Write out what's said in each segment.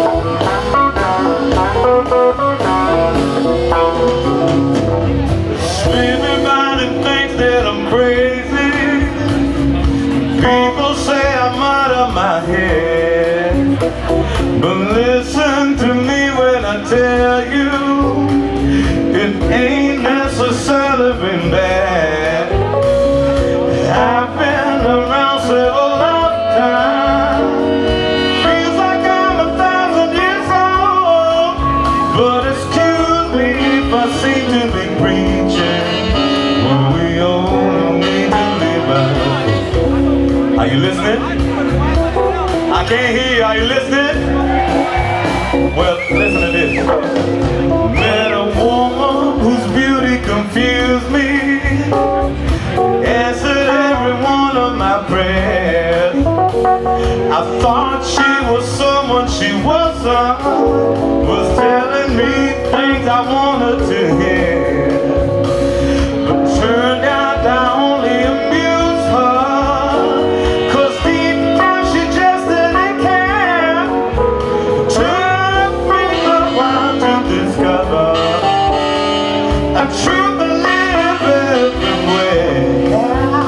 Everybody thinks that I'm crazy. People say I'm out of my head. But listen to me when I tell you, it ain't necessarily been bad. I've been around several lifetimes. Feels like I'm 1,000 years old. But excuse me if I seem to be preaching. We only need to live by. Are you listening? I can't hear you. Are you listening? Well, listen to this. Met a woman whose beauty confused me. Answered every one of my prayers. I thought she was someone she wasn't. Was telling me things I wanted to hear. But turned out I only amused her. 'Cause deep down she just didn't care. Took me a while to discover a truth that lives everywhere.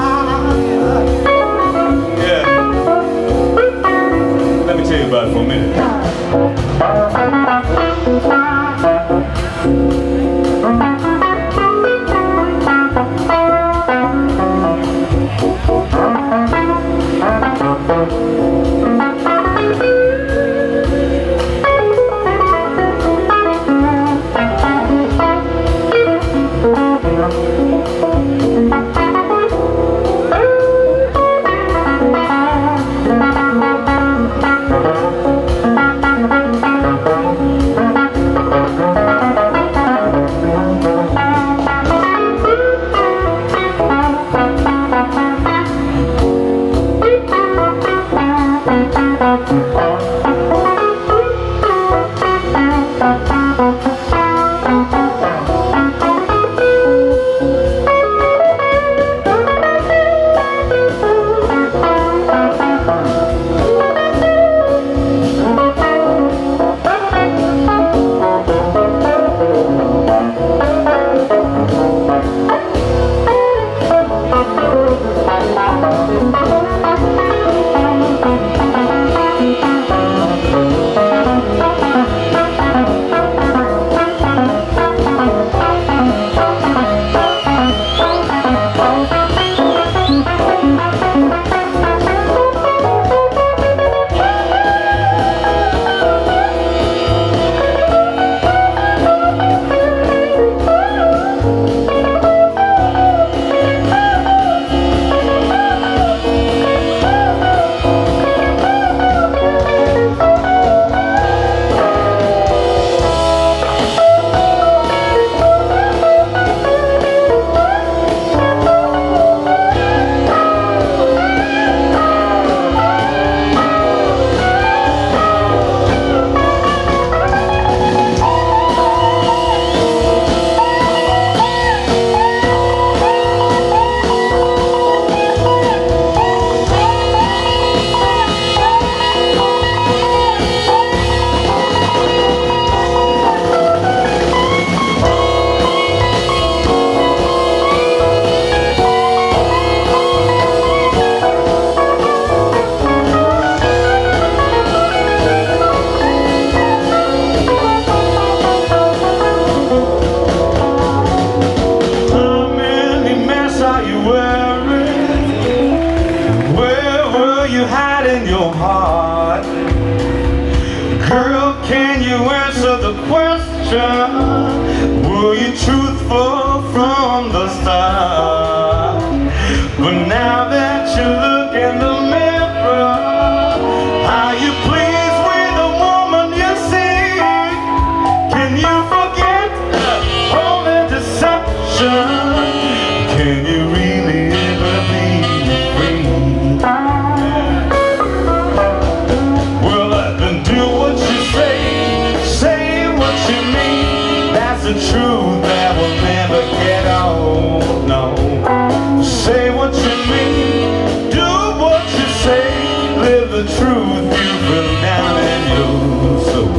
Yeah. Let me tell you about it for a minute. Girl, can you answer the question? Were you truthful from the start? But now that you look in the mirror, are you pleased with the woman you see? Can you forget all the deception? Can you really ever be free? Well, then do what you say what you mean. That's the truth that will never get old, no. Say what you mean, do what you say, live the truth you feel down in your soul.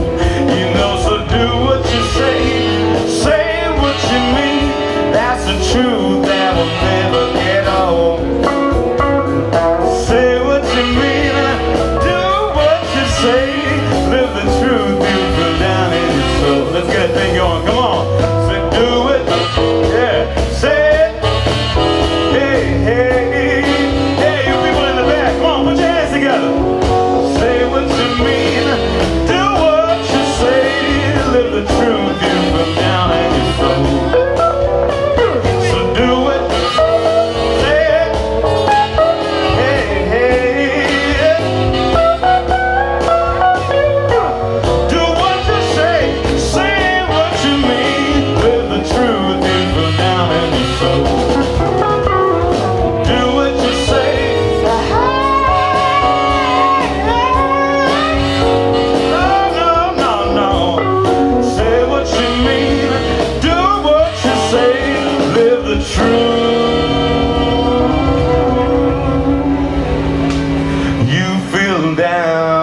down.